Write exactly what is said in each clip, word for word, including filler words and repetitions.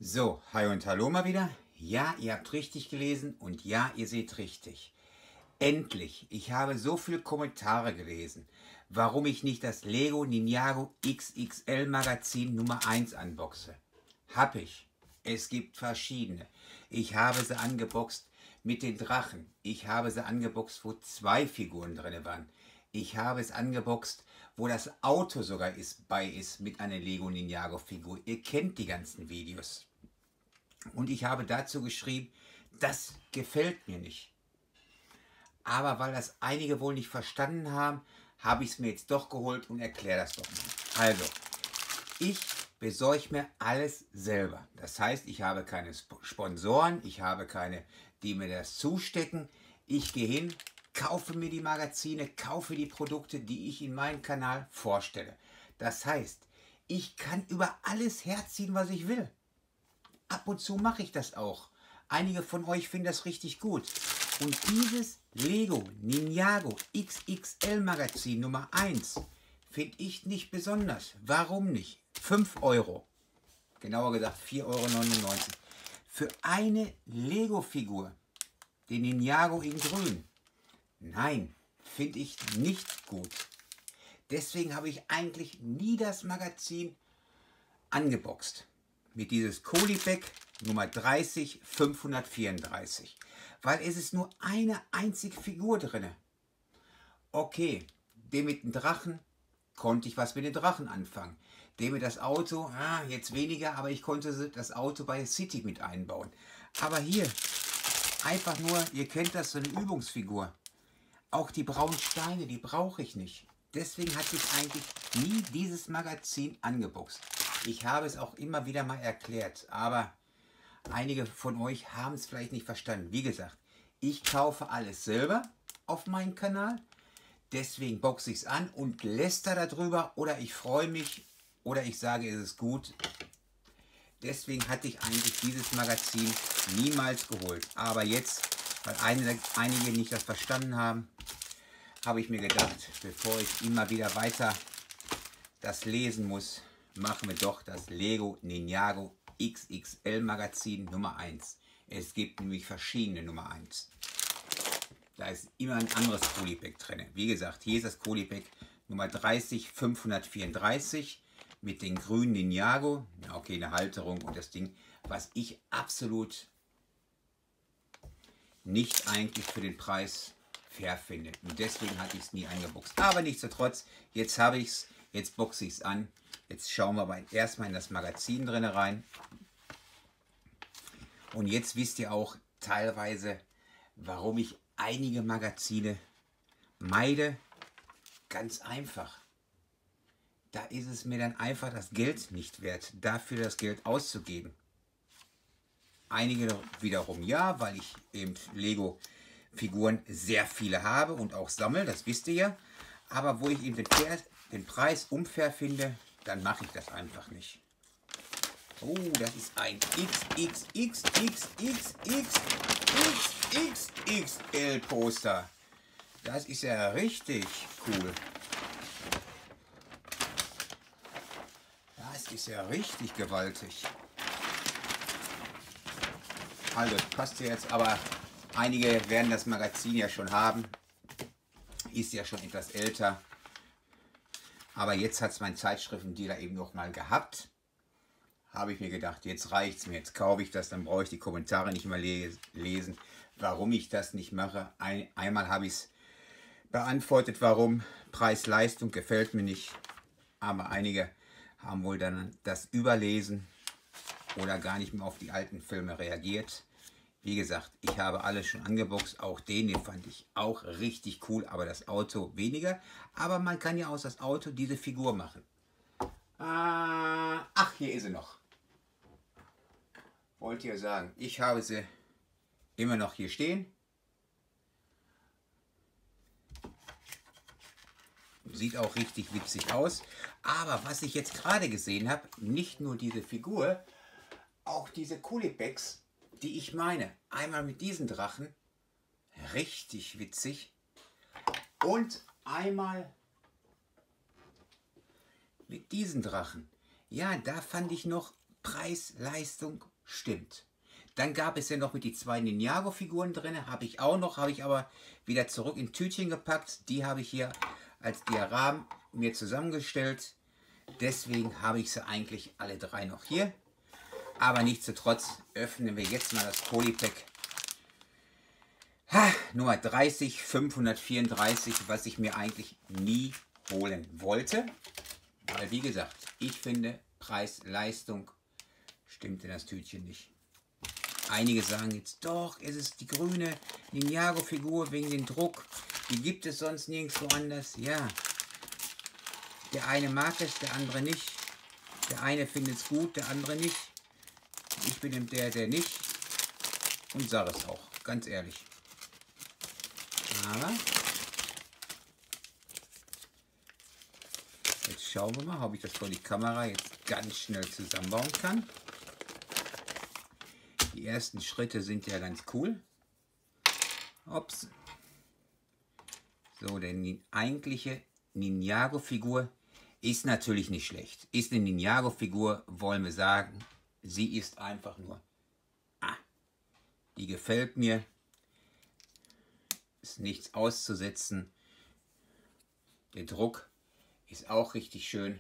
So, hi und hallo mal wieder. Ja, ihr habt richtig gelesen und ja, ihr seht richtig. Endlich, ich habe so viele Kommentare gelesen, warum ich nicht das Lego Ninjago X X L Magazin Nummer eins unboxe. Hab ich. Es gibt verschiedene. Ich habe sie angeboxt mit den Drachen. Ich habe sie angeboxt, wo zwei Figuren drin waren. Ich habe es angeboxt, wo das Auto sogar ist, bei ist mit einer Lego Ninjago Figur. Ihr kennt die ganzen Videos. Und ich habe dazu geschrieben, das gefällt mir nicht. Aber weil das einige wohl nicht verstanden haben, habe ich es mir jetzt doch geholt und erkläre das doch mal. Also, ich besorge mir alles selber. Das heißt, ich habe keine Sponsoren, ich habe keine, die mir das zustecken. Ich gehe hin, kaufe mir die Magazine, kaufe die Produkte, die ich in meinem Kanal vorstelle. Das heißt, ich kann über alles herziehen, was ich will. Ab und zu mache ich das auch. Einige von euch finden das richtig gut. Und dieses Lego Ninjago X X L Magazin Nummer eins finde ich nicht besonders. Warum nicht? fünf Euro. Genauer gesagt vier Euro neunundneunzig. Für eine Lego-Figur. Den Ninjago in grün. Nein, finde ich nicht gut. Deswegen habe ich eigentlich nie das Magazin angeboxt. Mit dieses Kolibek Nummer dreißig fünfhundertvierunddreißig. Weil es ist nur eine einzige Figur drin. Okay, dem mit dem Drachen konnte ich was mit den Drachen anfangen. Dem mit das Auto, ah, jetzt weniger, aber ich konnte das Auto bei City mit einbauen. Aber hier, einfach nur, ihr kennt das, so eine Übungsfigur. Auch die braunen Steine, die brauche ich nicht. Deswegen hatte ich eigentlich nie dieses Magazin angeboxt. Ich habe es auch immer wieder mal erklärt, aber einige von euch haben es vielleicht nicht verstanden. Wie gesagt, ich kaufe alles selber auf meinem Kanal, deswegen boxe ich es an und läster darüber oder ich freue mich oder ich sage, es ist gut. Deswegen hatte ich eigentlich dieses Magazin niemals geholt. Aber jetzt, weil einige, einige nicht das verstanden haben, habe ich mir gedacht, bevor ich immer wieder weiter das lesen muss, machen wir doch das Lego Ninjago X X L Magazin Nummer eins. Es gibt nämlich verschiedene Nummer eins. Da ist immer ein anderes Kolibek drin. Wie gesagt, hier ist das Kolibek Nummer dreißig fünfhundertvierunddreißig mit den grünen Ninjago. Ja, okay, eine Halterung und das Ding, was ich absolut nicht eigentlich für den Preis fair finde. Und deswegen hatte ich es nie eingeboxt. Aber nichtsdestotrotz, jetzt habe ich es, jetzt boxe ich es an. Jetzt schauen wir aber erstmal in das Magazin drin rein. Und jetzt wisst ihr auch teilweise, warum ich einige Magazine meide. Ganz einfach. Da ist es mir dann einfach das Geld nicht wert, dafür das Geld auszugeben. Einige wiederum ja, weil ich eben Lego-Figuren sehr viele habe und auch sammle, das wisst ihr ja. Aber wo ich eben den, den Preis unfair finde, dann mache ich das einfach nicht. Oh, das ist ein X X X X X X X X L Poster. Das ist ja richtig cool. Das ist ja richtig gewaltig. Also, das passt ja jetzt, aber einige werden das Magazin ja schon haben. Ist ja schon etwas älter. Aber jetzt hat es mein Zeitschriftendealer eben noch mal gehabt. Habe ich mir gedacht, jetzt reicht es mir. Jetzt kaufe ich das, dann brauche ich die Kommentare nicht mehr lesen, warum ich das nicht mache. Ein, einmal habe ich es beantwortet, warum. Preis-Leistung gefällt mir nicht. Aber einige haben wohl dann das Überlesen oder gar nicht mehr auf die alten Filme reagiert. Wie gesagt, ich habe alles schon angeboxt, auch den, den fand ich auch richtig cool, aber das Auto weniger. Aber man kann ja aus das Auto diese Figur machen. Ah, ach, hier ist sie noch. Wollte ja sagen, ich habe sie immer noch hier stehen. Sieht auch richtig witzig aus. Aber was ich jetzt gerade gesehen habe, nicht nur diese Figur, auch diese Kolibeks, die ich meine. Einmal mit diesen Drachen, richtig witzig. Und einmal mit diesen Drachen. Ja, da fand ich noch Preis-Leistung stimmt. Dann gab es ja noch mit die zwei Ninjago-Figuren drin, habe ich auch noch, habe ich aber wieder zurück in Tütchen gepackt. Die habe ich hier als Diagramm mir zusammengestellt. Deswegen habe ich sie eigentlich alle drei noch hier. Aber nichtsdestotrotz öffnen wir jetzt mal das Polypack ha, Nummer dreißig fünfhundertvierunddreißig, was ich mir eigentlich nie holen wollte. Weil wie gesagt, ich finde Preis-Leistung stimmt in das Tütchen nicht. Einige sagen jetzt, doch, es ist die grüne Ninjago-Figur wegen dem Druck. Die gibt es sonst nirgendwo anders. Ja, der eine mag es, der andere nicht. Der eine findet es gut, der andere nicht. Ich bin der, der nicht. Und sage es auch, ganz ehrlich. Aber jetzt schauen wir mal, ob ich das vor die Kamera jetzt ganz schnell zusammenbauen kann. Die ersten Schritte sind ja ganz cool. Ups. So, denn die eigentliche Ninjago-Figur ist natürlich nicht schlecht. Ist eine Ninjago-Figur, wollen wir sagen. Sie ist einfach nur, ah, die gefällt mir. Ist nichts auszusetzen. Der Druck ist auch richtig schön.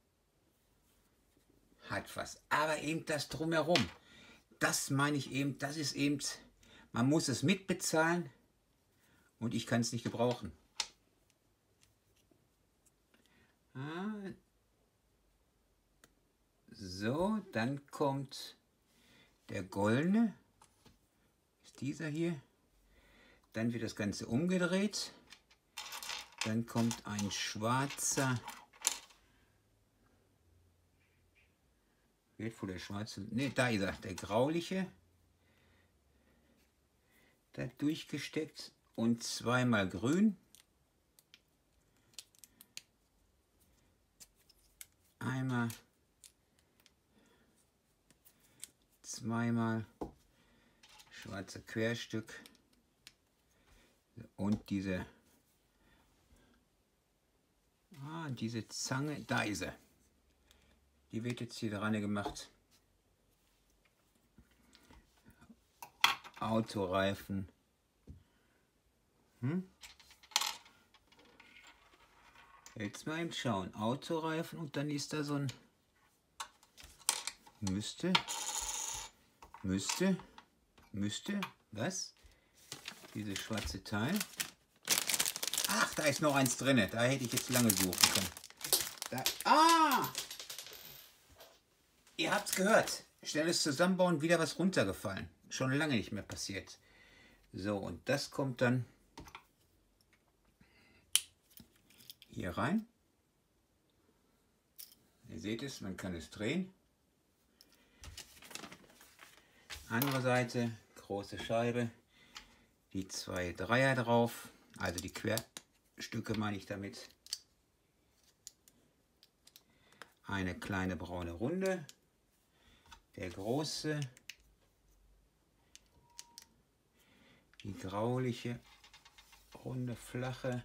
Hat was. Aber eben das Drumherum. Das meine ich eben, das ist eben, man muss es mitbezahlen und ich kann es nicht gebrauchen. So, dann kommt der goldene, ist dieser hier. Dann wird das Ganze umgedreht. Dann kommt ein schwarzer, wird wohl der schwarze, ne, da ist er, der grauliche, da durchgesteckt und zweimal grün. Einmal, zweimal schwarze Querstück und diese, ah, diese Zange, da ist er. Die wird jetzt hier dran gemacht. Autoreifen. Hm? Jetzt mal eben schauen. Autoreifen und dann ist da so ein müsste, müsste, müsste, was? Dieses schwarze Teil. Ach, da ist noch eins drin. Da hätte ich jetzt lange suchen können. Da, ah! Ihr habt es gehört. Schnelles Zusammenbauen, wieder was runtergefallen. Schon lange nicht mehr passiert. So, und das kommt dann hier rein. Ihr seht es, man kann es drehen. Andere Seite, große Scheibe. Die zwei Dreier drauf. Also die Querstücke meine ich damit. Eine kleine braune Runde. Der große, die grauliche, runde, flache.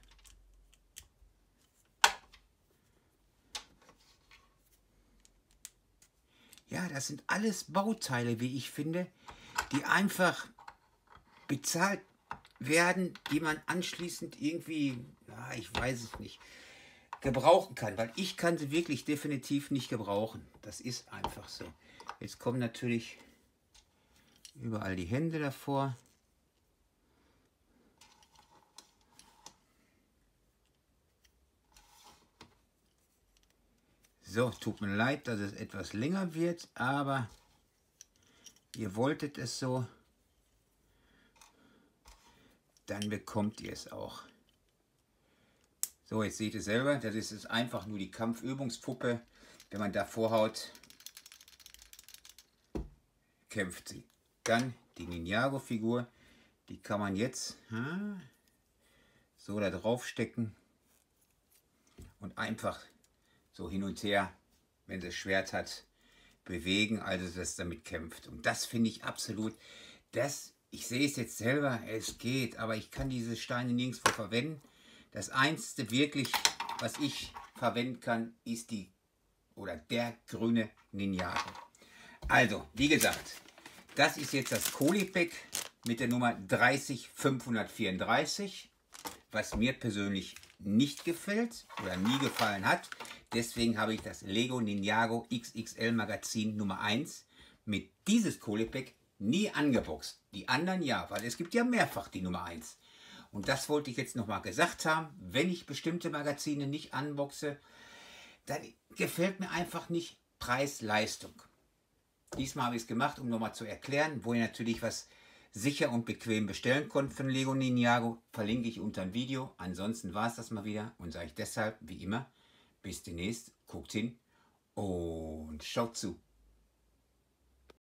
Ja, das sind alles Bauteile, wie ich finde, die einfach bezahlt werden, die man anschließend irgendwie, ja, ich weiß es nicht, gebrauchen kann, weil ich kann sie wirklich definitiv nicht gebrauchen. Das ist einfach so. Jetzt kommen natürlich überall die Hände davor. So, tut mir leid, dass es etwas länger wird, aber ihr wolltet es so, dann bekommt ihr es auch. So, jetzt seht ihr selber, das ist einfach nur die Kampfübungspuppe. Wenn man da vorhaut, kämpft sie. Dann die Ninjago-Figur, die kann man jetzt ha, so da drauf stecken und einfach so hin und her, wenn sie das Schwert hat, bewegen, also das damit kämpft. Und das finde ich absolut, das, ich sehe es jetzt selber, es geht, aber ich kann diese Steine nirgendwo verwenden. Das Einzige wirklich, was ich verwenden kann, ist die oder der grüne Ninjago. Also, wie gesagt, Das ist jetzt das Colibag mit der Nummer drei null fünf vier drei, was mir persönlich nicht gefällt oder nie gefallen hat. Deswegen habe ich das Lego Ninjago X X L Magazin Nummer eins mit dieses Colibag nie angeboxt. Die anderen ja, weil es gibt ja mehrfach die Nummer eins. Und das wollte ich jetzt nochmal gesagt haben. Wenn ich bestimmte Magazine nicht unboxe, dann gefällt mir einfach nicht Preis-Leistung. Diesmal habe ich es gemacht, um nochmal zu erklären, wo ihr natürlich was sicher und bequem bestellen könnt von Lego Ninjago. Verlinke ich unter dem Video. Ansonsten war es das mal wieder und sage ich deshalb, wie immer, bis demnächst, guckt hin und schaut zu.